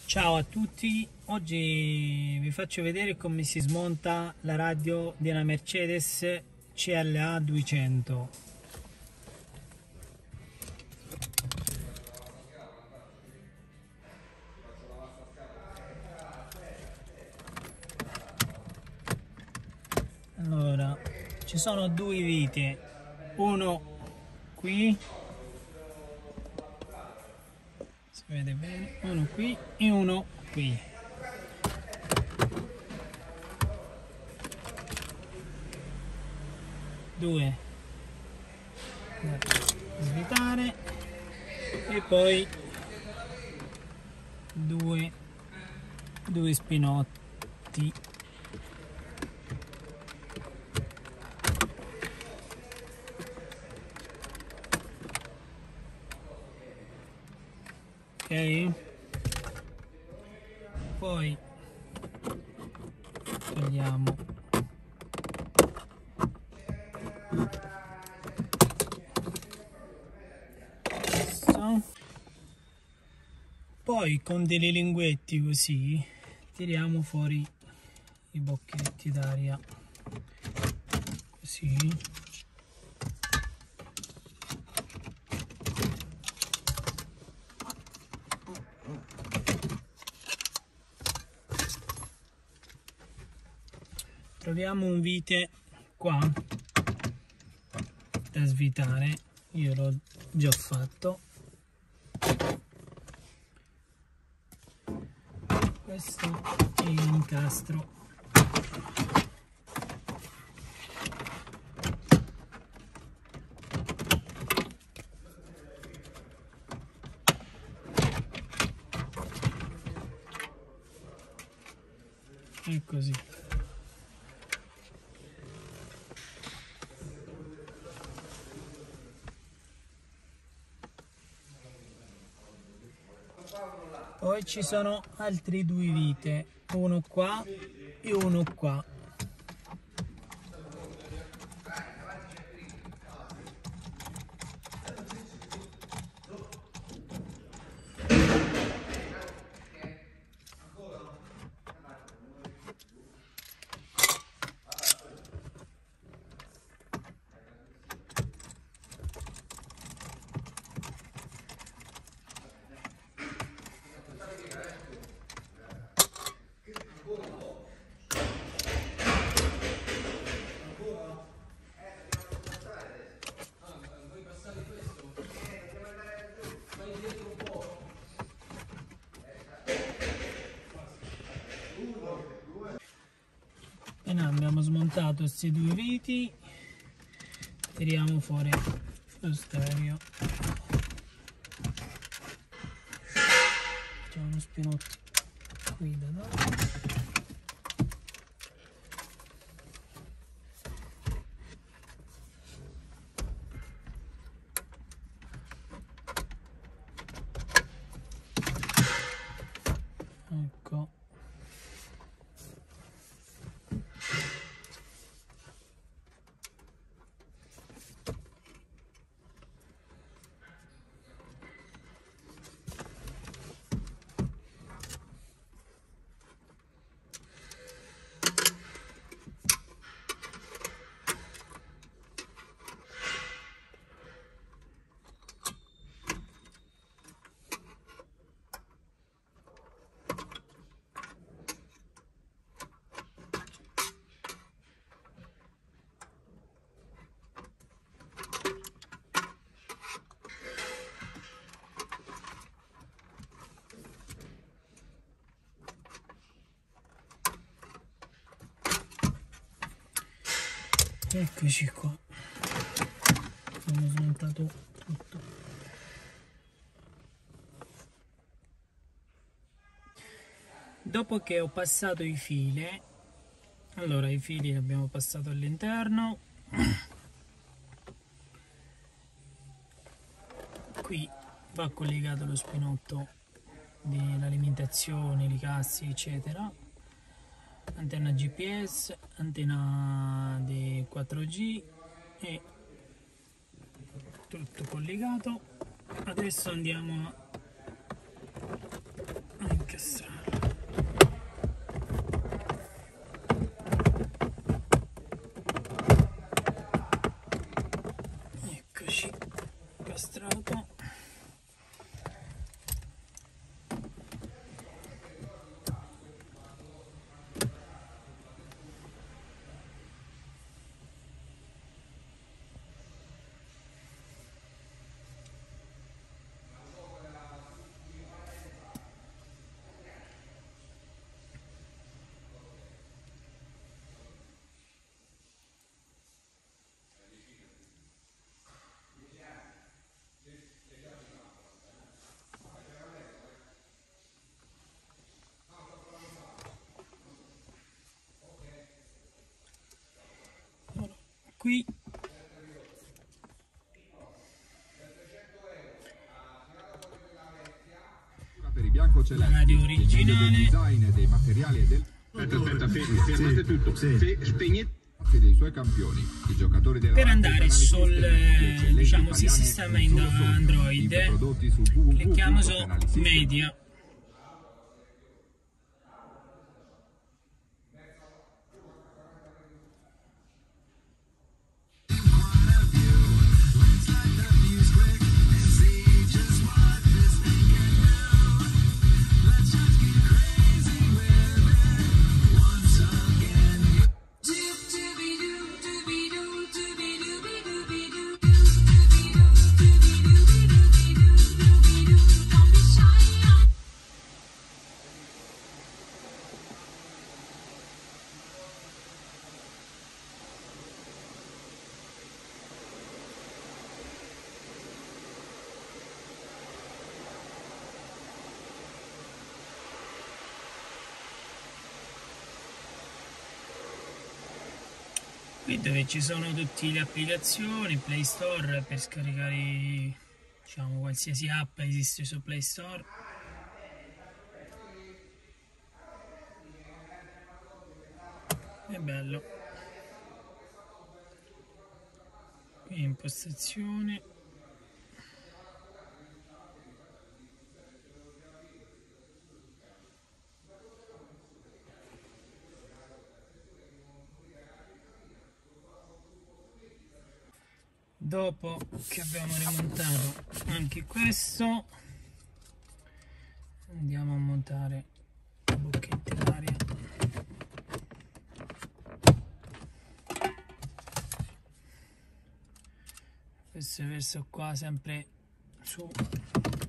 Ciao a tutti, oggi vi faccio vedere come si smonta la radio di una Mercedes CLA 200. Allora, ci sono due viti, uno qui, si vede bene, uno qui e uno qui. Due da svitare e poi due spinotti. Ok, poi togliamo questo, poi con dei linguetti così tiriamo fuori i bocchetti d'aria, così. Troviamo un vite qua da svitare, io l'ho già fatto. Questo è l'incastro. E così. Poi ci sono altri due vite, uno qua e uno qua. E noi abbiamo smontato questi due viti, tiriamo fuori lo stereo, c'è uno spinotto qui da dare. Ecco. Eccoci qua, abbiamo smontato tutto. Dopo che ho passato i fili, allora i fili li abbiamo passato all'interno, qui va collegato lo spinotto dell'alimentazione, i cassi eccetera, antenna GPS, antenna di 4G e tutto collegato. Adesso andiamo a incastrarlo. Eccoci, incastrato. Qui per i biancocelesti, la radio originale, del design dei materiali e del fermate tutto. Spegnete dei suoi campioni, i giocatori della per andare sul diciamo italiane sistema in Android, prodotti su clicchiamo su www.canalisystem. media. Qui dove ci sono tutte le applicazioni, Play Store per scaricare, diciamo, qualsiasi app esiste su Play Store. È bello. Qui impostazioni. Dopo che abbiamo rimontato anche questo, andiamo a montare i bocchetti d'aria. Questo è verso qua, sempre su